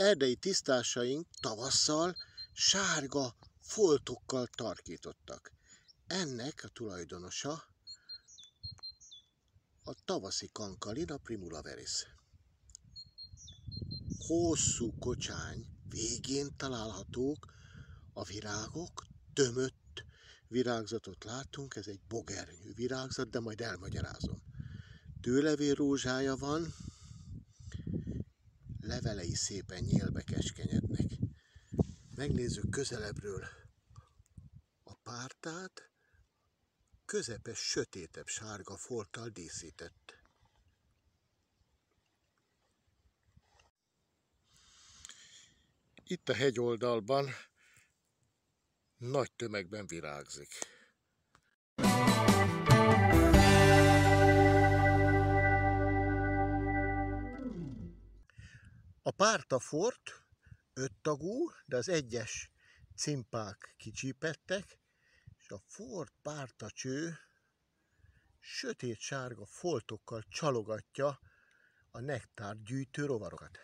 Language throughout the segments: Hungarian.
erdei tisztásaink tavasszal sárga foltokkal tarkítottak. Ennek a tulajdonosa a tavaszi kankalin, a Primula veris. Hosszú kocsány végén találhatók a virágok, tömött virágzatot látunk, ez egy bogernyű virágzat, de majd elmagyarázom. Tőlevél rózsája van, levelei szépen nyélbe keskenyednek. Megnézzük közelebbről a pártát, közepes, sötétebb sárga folttal díszített. Itt a hegyoldalban nagy tömegben virágzik. A pártafort 5 tagú, de az egyes cimpák kicsípettek, és a fort pártacső sötét sárga foltokkal csalogatja a nektárgyűjtő rovarokat.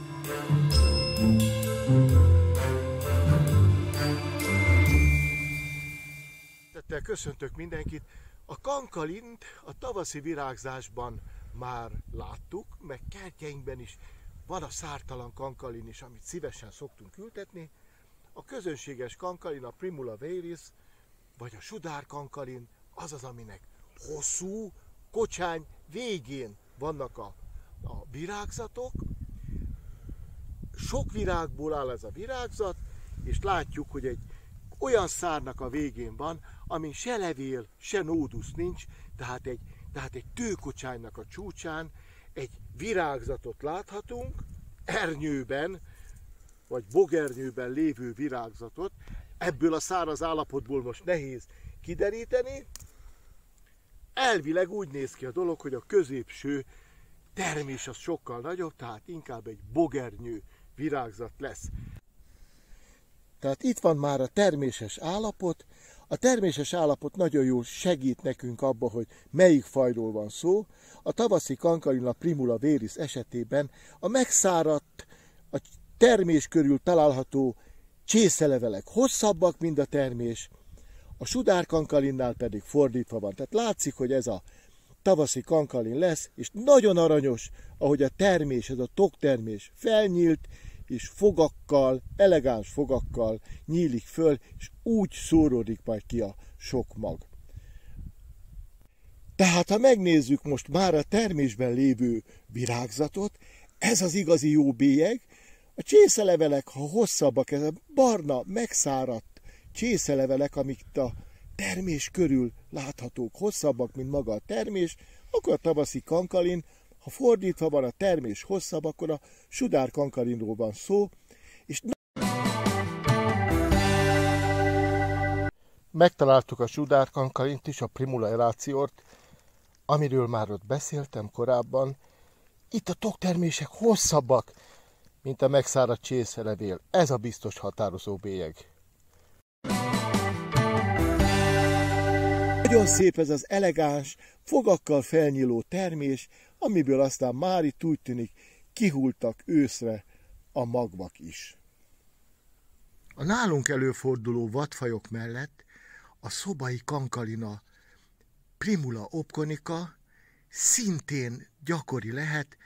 Köszöntök mindenkit! A kankalint a tavaszi virágzásban már láttuk, meg kertjeinkben is van a szártalan kankalin is, amit szívesen szoktunk ültetni. A közönséges kankalin, a Primula veris, vagy a sudárkankalin, az az, aminek hosszú kocsány végén vannak a virágzatok. Sok virágból áll ez a virágzat, és látjuk, hogy egy olyan szárnak a végén van, amin se levél, se nódusz nincs, tehát egy tőkocsánynak a csúcsán egy virágzatot láthatunk, ernyőben, vagy bogernyőben lévő virágzatot. Ebből a száraz állapotból most nehéz kideríteni. Elvileg úgy néz ki a dolog, hogy a középső termés az sokkal nagyobb, tehát inkább egy bogernyő virágzat lesz. Tehát itt van már a terméses állapot. A terméses állapot nagyon jól segít nekünk abba, hogy melyik fajról van szó. A tavaszi kankalin, a Primula veris esetében a megszáradt, a termés körül található csészelevelek hosszabbak, mint a termés, a sudárkankalinnál pedig fordítva van. Tehát látszik, hogy ez a tavaszi kankalin lesz, és nagyon aranyos, ahogy a termés, ez a toktermés felnyílt, és fogakkal, elegáns fogakkal nyílik föl, és úgy szóródik majd ki a sok mag. Tehát, ha megnézzük most már a termésben lévő virágzatot, ez az igazi jó bélyeg. A csészelevelek, ha hosszabbak, ez a barna, megszáradt csészelevelek, amik a termés körül láthatók, hosszabbak, mint maga a termés, akkor a tavaszi kankalin, ha fordítva van a termés hosszabb, akkor a sudárkankalinról van szó, és megtaláltuk a sudárkankalint is, a Primula elatiort, amiről már ott beszéltem korábban. Itt a toktermések hosszabbak, mint a megszáradt csészelevél. Ez a biztos határozó bélyeg. Nagyon szép ez az elegáns, fogakkal felnyíló termés, amiből aztán már itt úgy tűnik kihultak őszre a magvak is. A nálunk előforduló vadfajok mellett a szobai kankalina, Primula obconica szintén gyakori lehet,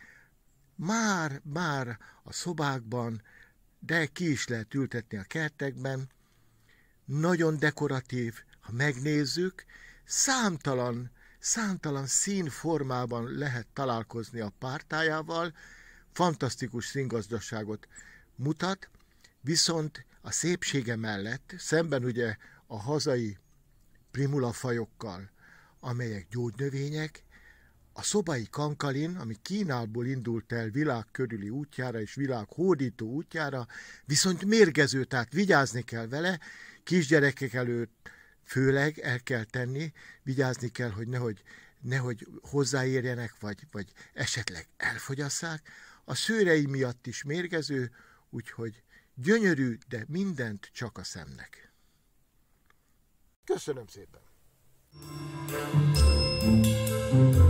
már a szobákban, de ki is lehet ültetni a kertekben. Nagyon dekoratív, ha megnézzük, számtalan színformában lehet találkozni a pártájával, fantasztikus színgazdaságot mutat, viszont a szépsége mellett, szemben ugye a hazai Primula fajokkal, amelyek gyógynövények, a szobai kankalin, ami Kínából indult el világ körüli útjára és világ hódító útjára, viszont mérgező, tehát vigyázni kell vele, kisgyerekek előtt főleg el kell tenni, vigyázni kell, hogy nehogy hozzáérjenek, vagy esetleg elfogyasszák. A szőrei miatt is mérgező, úgyhogy gyönyörű, de mindent csak a szemnek. Köszönöm szépen!